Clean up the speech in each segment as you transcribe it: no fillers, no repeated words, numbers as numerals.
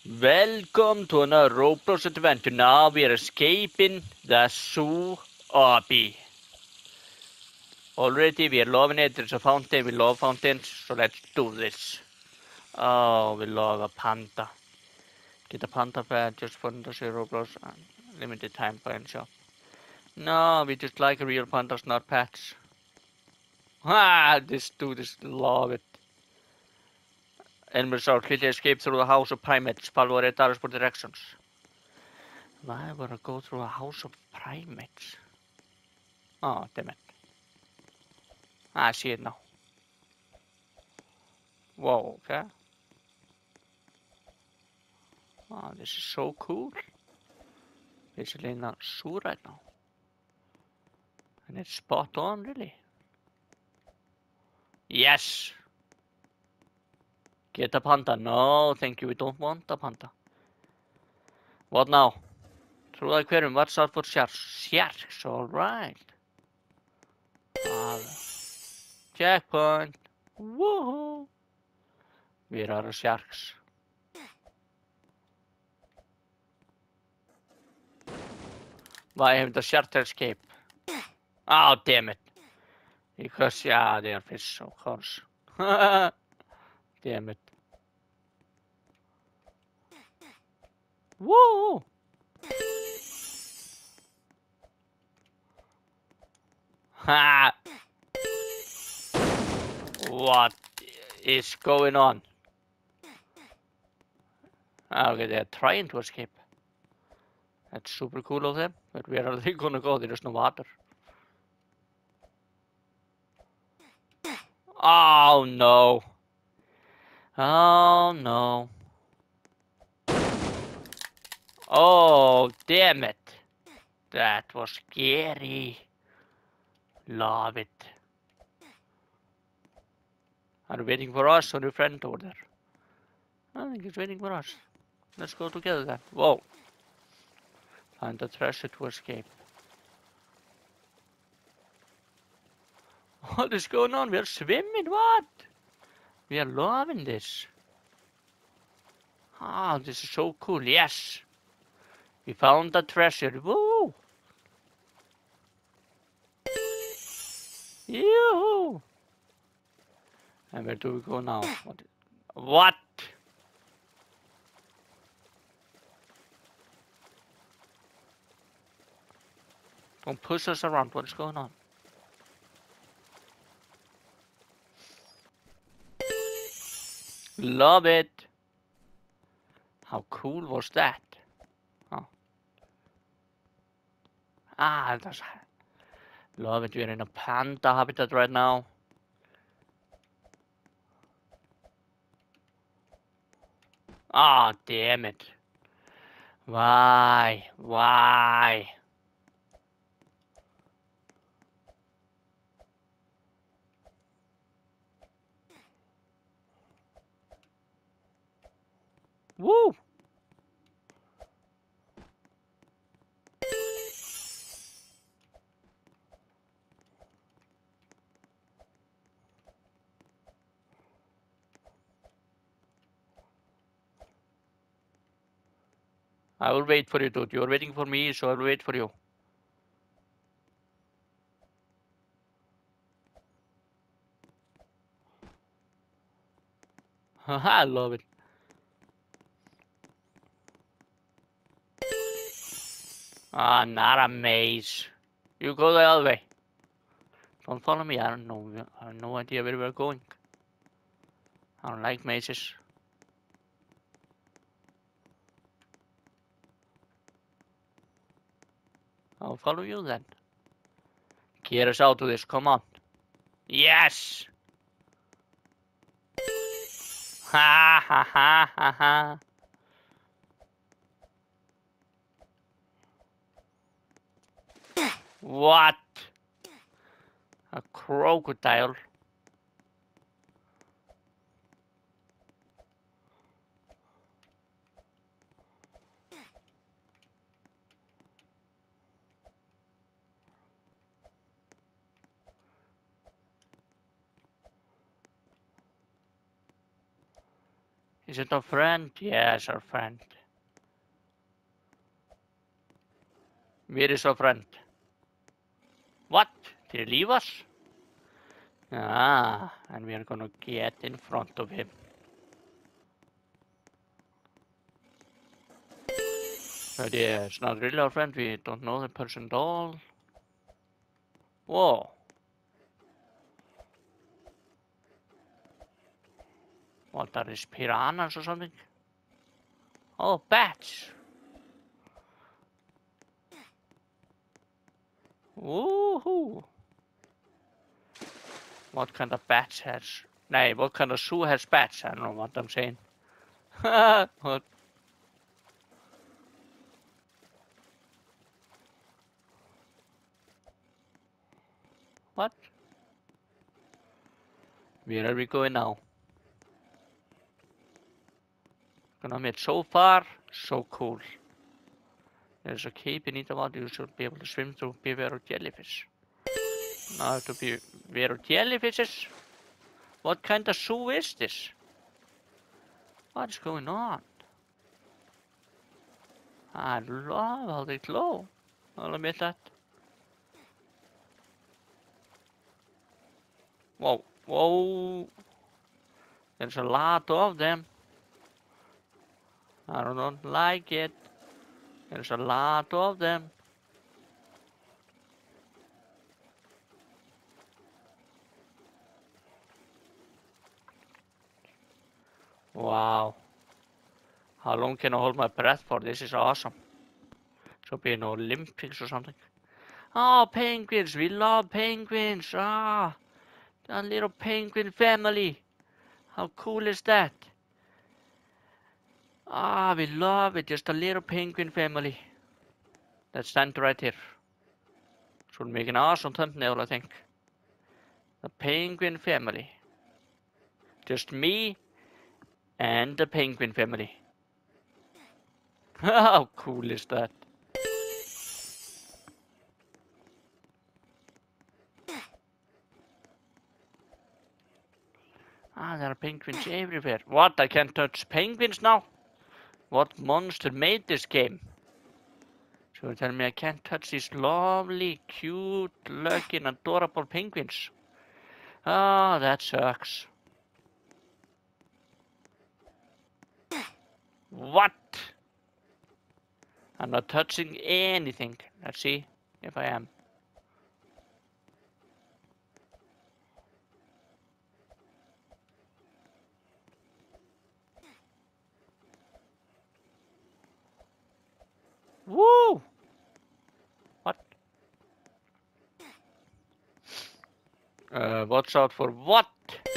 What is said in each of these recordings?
Welcome to another Roblox adventure. Now we are escaping the zoo OBBY. Already we are loving it. There's a fountain. We love fountains. So let's do this. Oh, we love a panda. Get a panda pet just for the Roblox and limited time pet shop. No, we just like real pandas, not pets. Ah, this dude is love it. Elmer saw clearly escape through the house of primates. Follow red arrows for directions. Why would I go through a house of primates? Oh, damn it. I see it now. Whoa, okay. Oh, this is so cool. Basically in a zoo right now. And it's spot on, really. Yes! Get a panda. No, thank you. We don't want a panda. What now? Through the aquarium. Watch out for sharks. Sharks, alright. Checkpoint. Woohoo! Where are the sharks? Why haven't the sharks escaped? Oh, damn it. Because, yeah, they are fish, of course. Damn it. Woo! Ha! What is going on? Okay, they're trying to escape. That's super cool of them. But where are they gonna go? There is no water. Oh no. Oh no. Oh, damn it. That was scary. Love it. Are you waiting for us or your friend over there? I think he's waiting for us. Let's go together then. Whoa. Find the treasure to escape. What is going on? We are swimming, what? We are loving this. Ah, this is so cool, yes. We found the treasure, woo! Yoo-hoo! And where do we go now? What? Don't push us around, what is going on? Love it! How cool was that? Oh. Ah, that's... Love it, we're in a panda habitat right now. Ah, damn it. Why? Why? Woo! I will wait for you, dude. You're waiting for me, so I'll wait for you. I love it. Ah, not a maze. You go the other way. Don't follow me. I don't know. I have no idea where we're going. I don't like mazes. I'll follow you then. Get us out of this. Come on. Yes! Ha ha ha ha ha. What? A crocodile? Is it our friend? Yes, our friend. Where is our friend? What? Did he leave us? Ah, and we are gonna get in front of him. But yeah, it's not really our friend. We don't know the person at all. Whoa. What are these, piranhas or something? Oh, bats. Woohoo. What kind of bats has... Nay, what kind of zoo has bats? I don't know what I'm saying. What? What? Where are we going now? Gonna admit, so far, so cool. There's a cave beneath the water you should be able to swim through. Beware of jellyfish. Now to beware of jellyfishes? What kind of zoo is this? What's going on? I love how they glow. I'll admit that. Whoa, whoa. There's a lot of them. I don't like it. There's a lot of them. Wow. How long can I hold my breath for? This is awesome. Should be an Olympics or something. Oh, penguins. We love penguins. Ah, a little penguin family. How cool is that? Ah, we love it. Just a little penguin family. Let's stand right here. Should make an awesome thumbnail, I think. The penguin family. Just me and the penguin family. How cool is that? Ah, there are penguins everywhere. What? I can't touch penguins now? What monster made this game? So tell me I can't touch these lovely, cute, looking, adorable penguins. Ah, that sucks. What? I'm not touching anything. Let's see if I am. Woo! What? Watch out for what?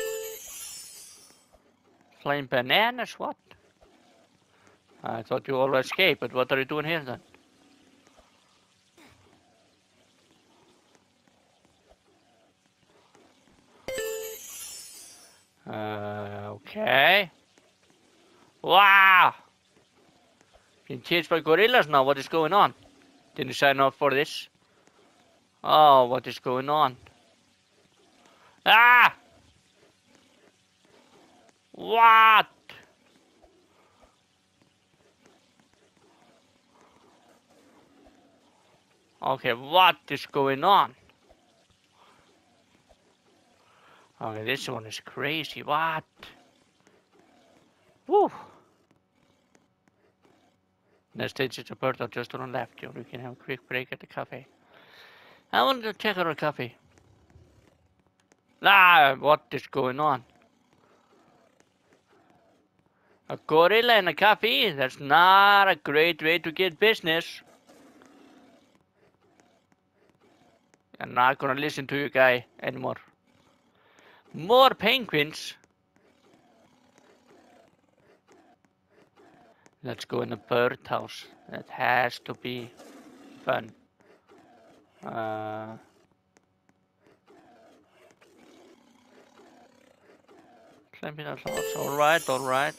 Flying bananas? What? I thought you all escaped, but what are you doing here then? Okay. Wow! Being chased by gorillas now, what is going on? Didn't sign up for this. Oh, what is going on? Ah! What? Okay, what is going on? Okay, this one is crazy. What? Woo! Next stage is a bird just on the left. We can have a quick break at the cafe. I want to check out a cafe. Ah, what is going on? A gorilla in a cafe? That's not a great way to get business. I'm not gonna listen to you guy anymore. More penguins? Let's go in a birdhouse. That has to be fun. Climbing out lots. Alright, alright.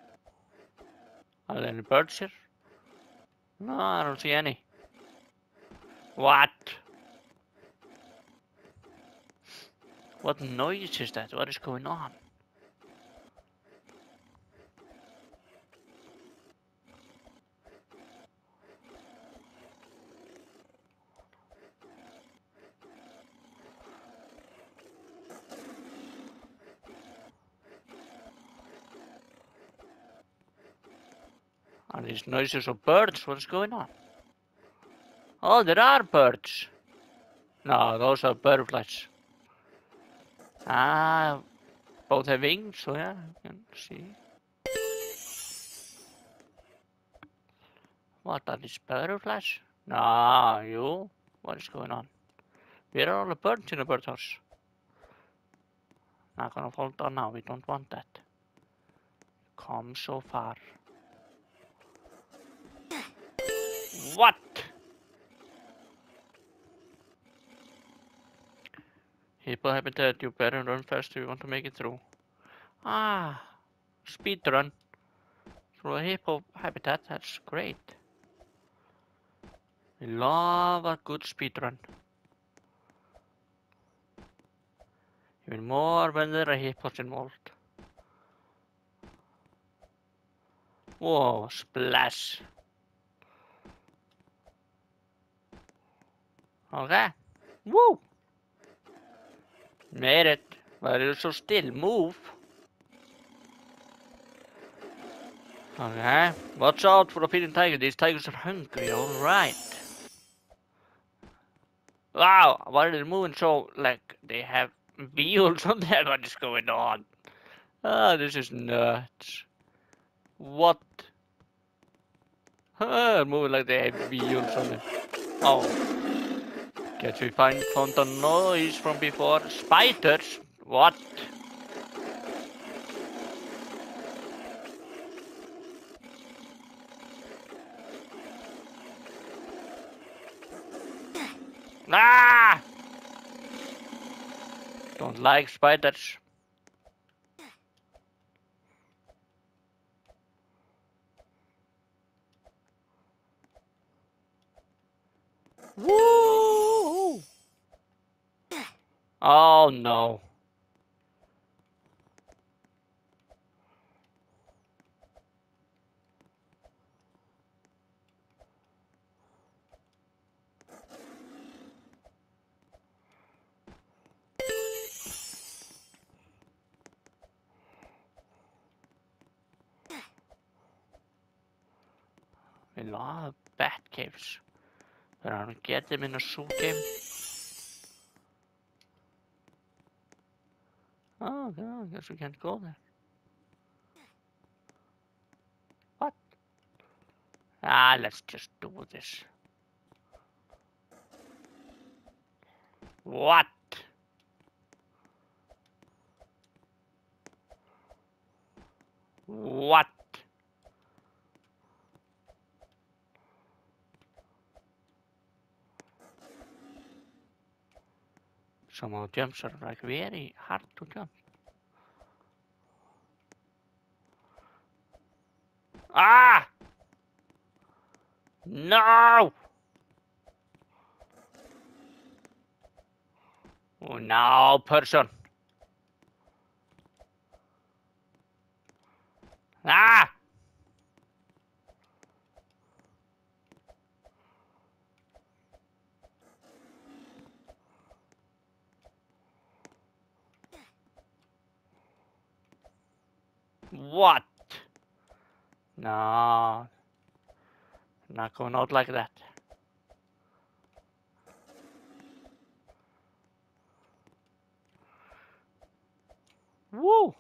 Are there any birds here? No, I don't see any. What? What noise is that? What is going on? Are these noises of birds? What is going on? Oh, there are birds. No, those are butterflies. Ah, both have wings, so yeah, you can see. What are these butterflies? No, you. What is going on? Where are all the birds in the birdhouse? Not gonna fall down now, we don't want that. Come so far. What? Hippo habitat, you better run fast if you want to make it through. Ah, speed run through a hippo habitat, that's great. We love a good speed run. Even more when there are hippos involved. Whoa, splash. Okay. Woo! Made it. Why are you so still? Move. Okay. Watch out for the feeding tiger. These tigers are hungry. Alright. Wow, why are they moving so like they have wheels on them? What is going on? Ah, this is nuts. What? Moving like they have wheels on them. Oh. Guess we found the noise from before. Spiders? What? Ah! Don't like spiders. Woo! Oh no. A lot of bat caves. But I don't get them in a zoo game. Oh, no, I guess we can't go there. What? Ah, let's just do this. What? What? Some of the jumps are like very hard to jump. Ah! No! Oh, no, person. Ah! What? No. Not going out like that. Woo!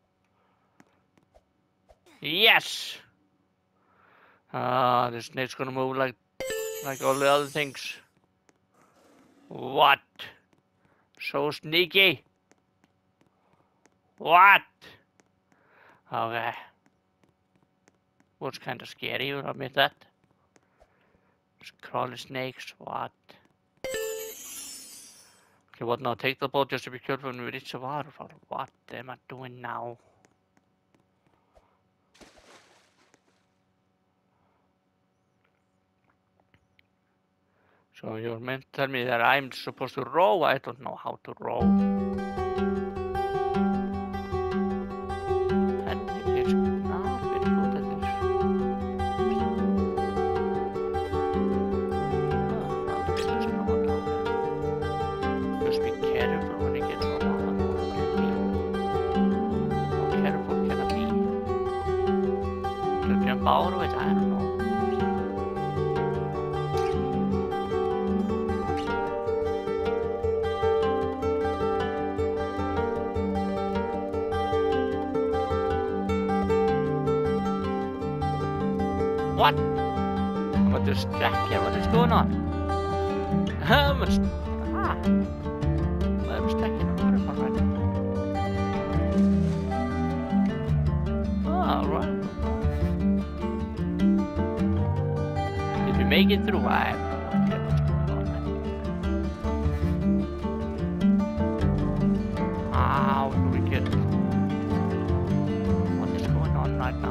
Yes! This snake's gonna move like all the other things. What? So sneaky. What? Okay. Was kind of scary, you'll admit that. Crawling snakes, what? Okay, what now? Take the boat just to be careful when we reach the waterfall. What am I doing now? So you're meant to tell me that I'm supposed to row? I don't know how to row. And it's not very good at this. I'll finish now down there. Just be careful when you get to the water. How careful can I be? To jump out of it? I don't know. What? I'm at this jack here. What is going on? I'm stuck in the waterfall right now. Oh, right. Did we make it through? I have no idea what's going on, man. How do we get it? What is going on right now?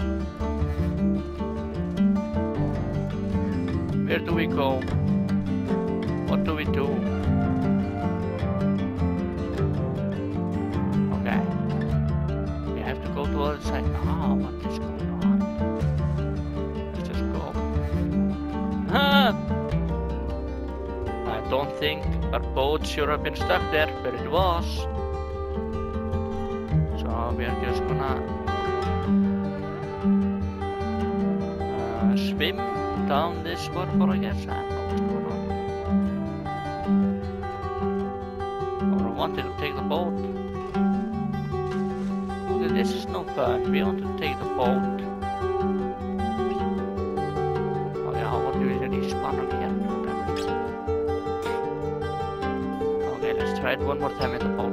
Where do we go? What do we do? Okay. We have to go to the other side. Oh, what is going on? Let's just go. I don't think our boat should have been stuck there, but it was. So we are just gonna swim down this waterfall, I guess. I don't know what's going on. Or wanted to take the boat. Okay, this is no fun. We want to take the boat. Oh yeah, what do we respawn again? Okay, let's try it one more time with the boat.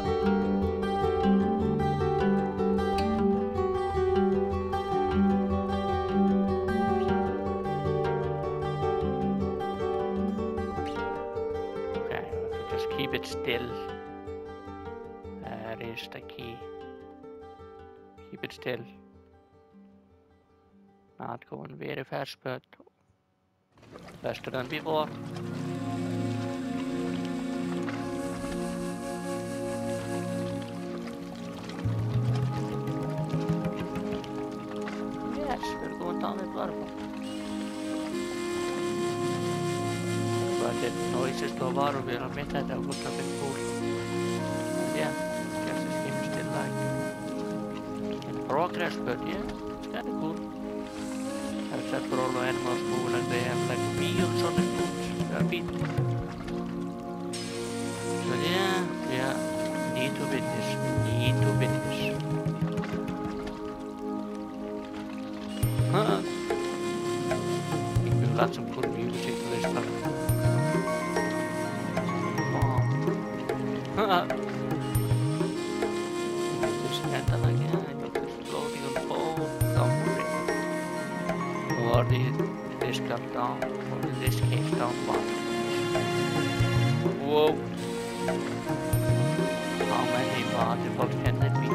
Keep it still. There is the key. Keep it still. Not going very fast, but faster than before. Yes, we're going down that waterfall. The noises to water will admit that would have been cool. Yeah, guess this game is still like in progress, but yeah, it's kinda cool. Except for all the animals move like they have like wheels on their feet. So yeah, need to witness. I think we've got some cool music to this part. Just stand again, I got this floating on the boat, don't worry. Or this got down, or in this case down one. Whoa! How many waterfalls can there be?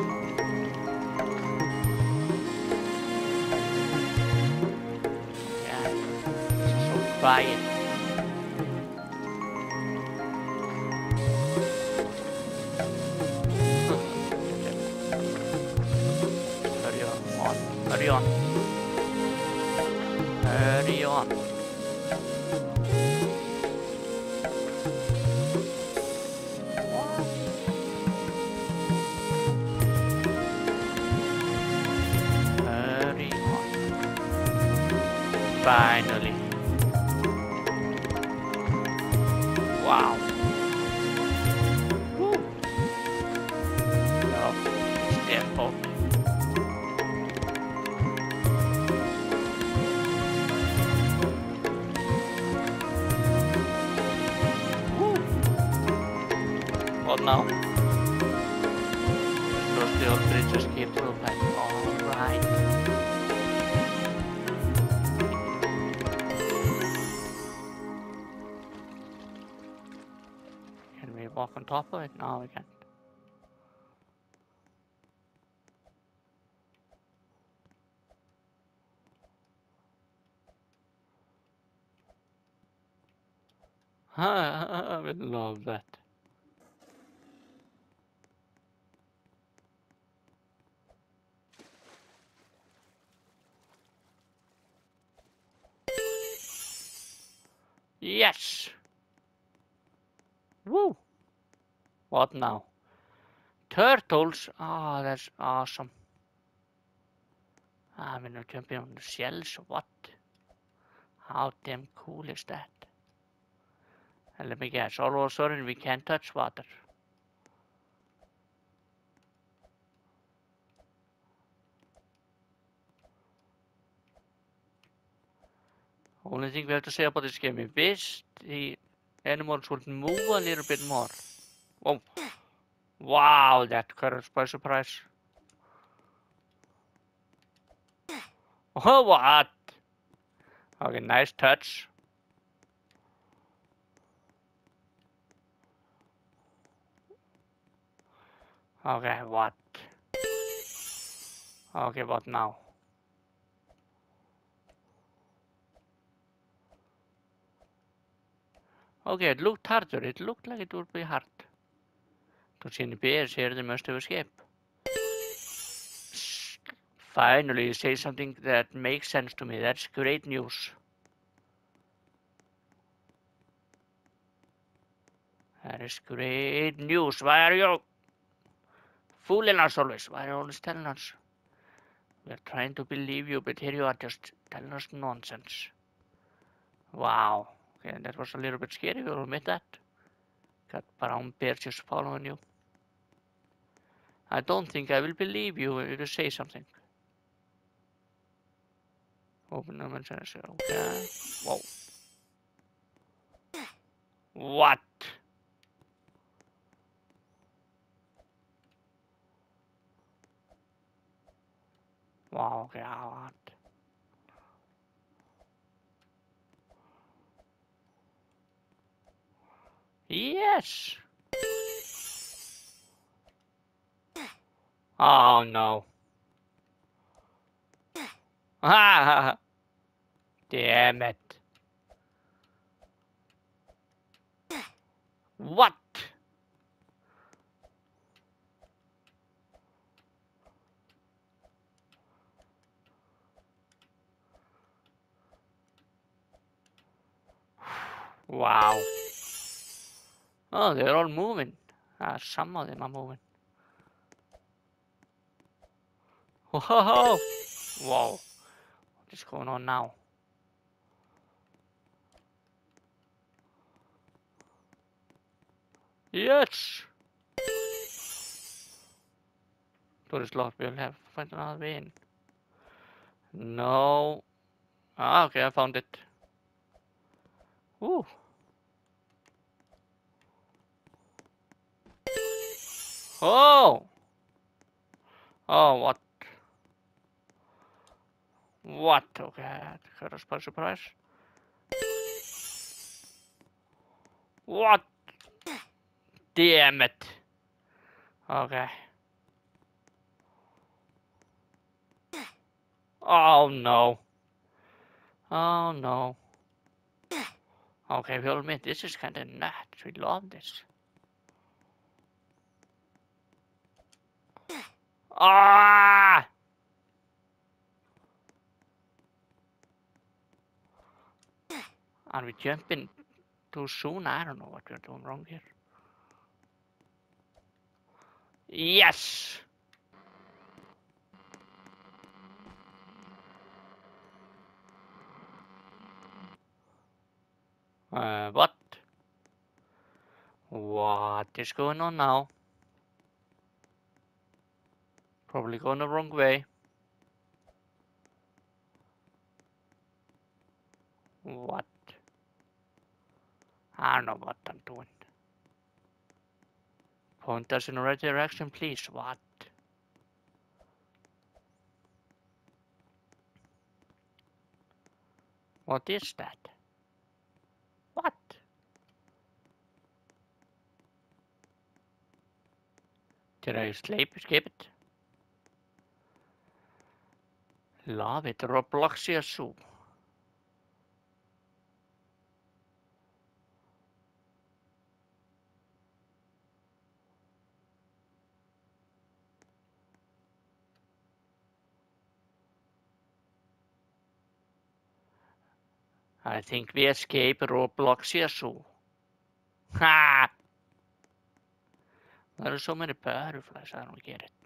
Yeah, it's so quiet. Hurry on. Hurry on. Hurry on. Finally. Wow. Woo. Well, it's their fault. What now? Cross the old bridge, escape through back. Alright. Can we walk on top of it? No, we can't. I will love that. Yes! Woo! What now? Turtles? Oh, that's awesome. I'm gonna jump on the shells. What? How damn cool is that? And let me guess, all of a sudden we can't touch water. Only thing we have to say about this game, I wish the animals would move a little bit more. Oh, wow, that caught us by surprise. Oh, what? Okay, nice touch. Okay, what? Okay, what now? Okay, it looked harder. It looked like it would be hard. To see any bears here, they must have escaped. Finally, you say something that makes sense to me. That's great news. That is great news. Why are you fooling us always? Why are you always telling us? We're trying to believe you, but here you are just telling us nonsense. Wow. Okay, that was a little bit scary, you'll admit that. Got brown bear just following you. I don't think I will believe you if you say something. Open them and say, okay. Whoa. What? Wow, okay, what? Yes! Oh no. Ah, damn it. What? Wow. Oh, they're all moving. Some of them are moving. Whoa! Whoa. What is going on now? Yes! Door is locked. We'll have to find another way in. No. Ah, okay, I found it. Ooh. Oh! Oh, what? What? Okay, that caught us by surprise. What? Damn it. Okay. Oh no. Oh no. Okay, we'll admit this is kinda nuts. We love this. Ah! Are we jumping too soon? I don't know what we're doing wrong here. Yes! What? What is going on now? Probably going the wrong way. What? I don't know what I'm doing. Point us in the right direction, please. What? What is that? What? Did I escape it? Love it, Roblox zoo. I think we escape Roblox here soon. Ha! There are so many butterflies, I don't get it.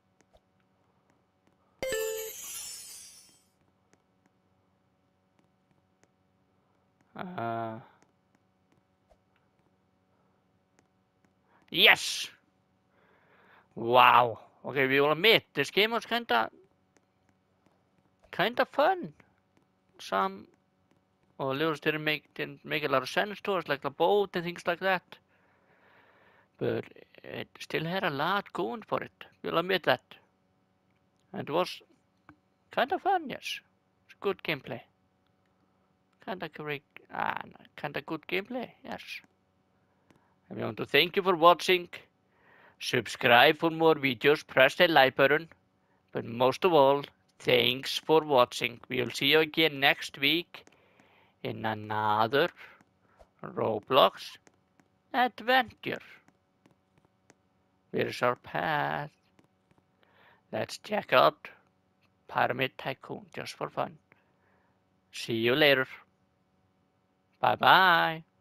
Yes! Wow. Okay, we will admit, this game was kinda fun. Some levels didn't make a lot of sense to us, like the boat and things like that. But it still had a lot going for it. We'll admit that. And it was kinda fun, yes. It's good gameplay. Kinda good gameplay, yes. I want to thank you for watching. Subscribe for more videos, press the like button. But most of all, thanks for watching. We'll see you again next week in another Roblox adventure. Where's our path? Let's check out Pyramid Tycoon just for fun. See you later. Bye bye.